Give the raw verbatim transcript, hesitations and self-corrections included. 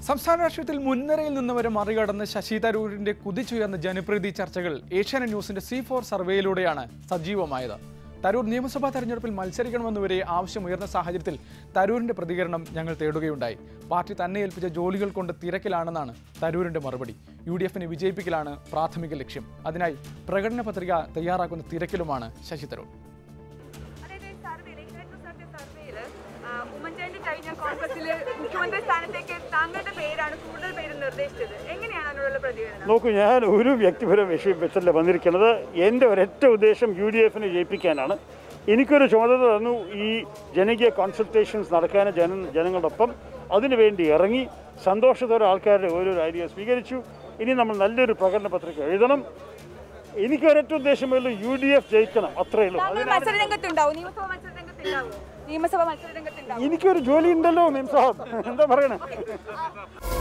സംസ്ഥാന രാഷ്ട്രീയത്തിൽ മുൻനിരയിൽ നിന്നവരെ മറികടന്ന് ശശി തരൂരിന്റെ കുതിച്ചുയർന്ന ജനപ്രീതി ചർച്ചകൾ ഏഷ്യാനെറ്റ് ന്യൂസിന്റെ സി ഫോർ സർവേയിലൂടെയാണ് സജീവമായത്. തരൂർ നിയമസഭാ തെരഞ്ഞെടുപ്പിൽ മത്സരിക്കണമെന്നുവരെ ആവശ്യമുയർന്ന സാഹചര്യത്തിൽ തരൂരിന്റെ പ്രതികരണം ഞങ്ങൾ തേടുകയുണ്ടായി. പാർട്ടി തന്നെ ഏൽപ്പിച്ച ജോലികൾ കൊണ്ട് തിരക്കിലാണെന്നാണ് തരൂരിന്റെ മറുപടി. യു ഡി എഫിനെ വിജയിപ്പിക്കലാണ് പ്രാഥമിക ലക്ഷ്യം. അതിനായി പ്രകടന പത്രിക തയ്യാറാക്കുന്ന തിരക്കിലുമാണ് ശശി തരൂർ. ഉമ്മൻചാണ്ടി കഴിഞ്ഞ കോൺഗ്രസിൽ മുഖ്യമന്ത്രി സ്ഥാനത്തേക്ക് താങ്കളുടെ പേരാണ് കൂടുതൽ പേര് നിർദ്ദേശിച്ചത്. എങ്ങനെയാണ് അതിനുള്ള പ്രതികരണം? നോക്കൂ, ഞാൻ ഒരു വ്യക്തിപര വിഷയം വെച്ചല്ല വന്നിരിക്കുന്നത്. എൻ്റെ ഒരൊറ്റ ഉദ്ദേശം യു ഡി എഫിനെ ജയിപ്പിക്കാനാണ്. എനിക്കൊരു ചുമതല തന്നു, ഈ ജനകീയ കോൺസൾട്ടേഷൻസ് നടക്കാൻ ജന ജനങ്ങളോടൊപ്പം അതിനുവേണ്ടി ഇറങ്ങി സന്തോഷത്തോടെ ആൾക്കാരുടെ ഓരോരോ ഐഡിയ സ്വീകരിച്ചു. ഇനി നമ്മൾ നല്ലൊരു പ്രകടന പത്രിക എഴുതണം. എനിക്ക് ഒരൊറ്റ ഉദ്ദേശമേ യു ഡി എഫ് ജയിക്കണം, അത്രയേ ഉള്ളൂ. നിയമസഭ മത്സര രംഗത്തുണ്ടാവും. എനിക്കൊരു ജോലി ഉണ്ടല്ലോ, നിംസാബ്, എന്താ പറയണേ?